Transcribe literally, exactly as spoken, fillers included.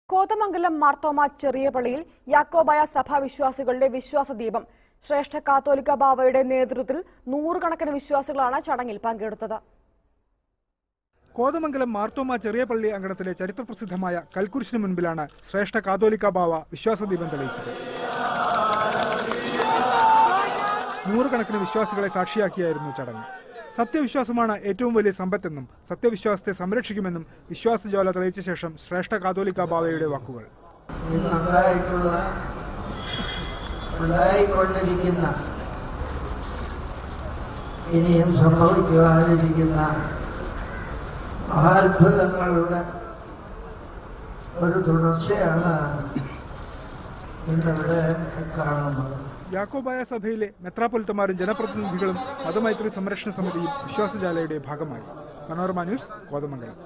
കോതമംഗലം മാർത്തോമ ചെറിയ പള്ളിയിൽ യാക്കോബായ സഭാ വിശ്വാസികളുടെ വിശ്വാസദീപം ശ്രേഷ്ഠ കാത്തോലിക്ക ബാവയുടെ നേതൃത്വത്തിൽ നൂറുകണക്കിന് വിശ്വാസികളാണ് ചടങ്ങിൽ പങ്കെടുത്തത്. കോതമംഗലം മാർത്തോമ ചെറിയ പള്ളി അങ്കണത്തിലെ ചരിത്രപ്രസിദ്ധമായ കൽക്കുരിശിന് മുൻപിലാണ് ശ്രേഷ്ഠ കാത്തോലിക്ക ബാവ വിശ്വാസദീപം തെളിയിച്ചത്. നൂറുകണക്കിന് വിശ്വാസികളെ സാക്ഷിയാക്കിയായിരുന്നു ചടങ്ങ്. സത്യവിശ്വാസമാണ് ഏറ്റവും വലിയ സമ്പത്തെന്നും സത്യവിശ്വാസത്തെ സംരക്ഷിക്കുമെന്നും വിശ്വാസജ്വാല തെളിയിച്ച ശേഷം ശ്രേഷ്ഠ കാത്തോലിക്ക ബാവയുടെ വാക്കുകൾ. ഉണ്ടായിക്കൊണ്ടിരിക്കുന്ന ഇനിയും സംഭവിക്കുവാനിരിക്കുന്ന മഹാത്ഭുതങ്ങളുടെ ഒരു തുടർച്ചയാണ് ഇന്നിവിടെ കാണുന്നത്. യാക്കോബായ സഭയിലെ മെത്രാപ്പൊലിത്തമാരും ജനപ്രതിനിധികളും മതമൈത്രി സംരക്ഷണ സമിതിയും വിശ്വാസജാലയുടെ ഭാഗമായി. മനോരമ ന്യൂസ്, കോതമംഗലം.